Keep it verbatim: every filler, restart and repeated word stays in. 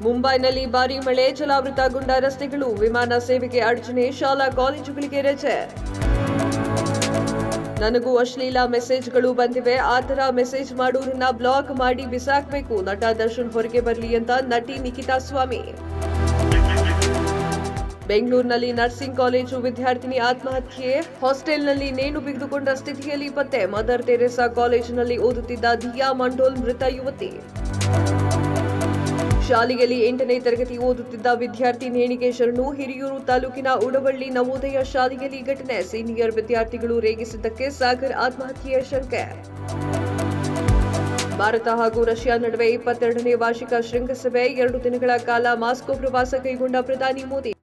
ಮುಂಬೈನಲ್ಲಿ ಭಾರೀ ಮಳೆ, ಜಲಾವೃತಗೊಂಡ ರಸ್ತೆಗಳು, ವಿಮಾನ ಸೇವೆಗೆ ಅಡಚಣೆ, ಶಾಲಾ ಕಾಲೇಜುಗಳಿಗೆ ರಜೆ. ನನಗೂ ಅಶ್ಲೀಲ ಮೆಸೇಜ್ಗಳು ಬಂದಿವೆ, ಆ ತರ ಮೆಸೇಜ್ ಮಾಡೋರನ್ನ ಬ್ಲಾಕ್ ಮಾಡಿ ಬಿಸಾಕ್ಬೇಕು. ನಟ ದರ್ಶನ್ ಹೊರಗೆ ಬರಲಿ ಅಂತ ನಟಿ ನಿಖಿತಾ ಸ್ವಾಮಿ. ಬೆಂಗಳೂರಿನಲ್ಲಿ ನರ್ಸಿಂಗ್ ಕಾಲೇಜು ವಿದ್ಯಾರ್ಥಿನಿ ಆತ್ಮಹತ್ಯೆ, ಹಾಸ್ಟೆಲ್ನಲ್ಲಿ ನೇಣು ಬಿಗಿದುಕೊಂಡ ಸ್ಥಿತಿಯಲ್ಲಿ ಪತ್ತೆ. ಮದರ್ ತೆರೇಸಾ ಕಾಲೇಜಿನಲ್ಲಿ ಓದುತ್ತಿದ್ದ ದಿಯಾ ಮಂಡೋಲ್ ಮೃತ ಯುವತಿ. ಶಾಲೆಯಲ್ಲಿ ಎಂಟನೇ ತರಗತಿ ಓದುತ್ತಿದ್ದ ವಿದ್ಯಾರ್ಥಿ ನೇಣಿಗೆ ಶರಣು. ಹಿರಿಯೂರು ತಾಲೂಕಿನ ಉಡವಳ್ಳಿ ನವೋದಯ ಶಾಲೆಯಲ್ಲಿ ಘಟನೆ. ಸೀನಿಯರ್ ವಿದ್ಯಾರ್ಥಿಗಳು ರೇಗಿಸಿದ್ದಕ್ಕೆ ಸಾಗರ್ ಆತ್ಮಹತ್ಯೆಯ ಶಂಕೆ. ಭಾರತ ಹಾಗೂ ರಷ್ಯಾ ನಡುವೆ ಇಪ್ಪತ್ತೆರಡನೇ ವಾರ್ಷಿಕ ಶೃಂಗಸಭೆ. ಎರಡು ದಿನಗಳ ಕಾಲ ಮಾಸ್ಕೋ ಪ್ರವಾಸ ಕೈಗೊಂಡ ಪ್ರಧಾನಿ ಮೋದಿ.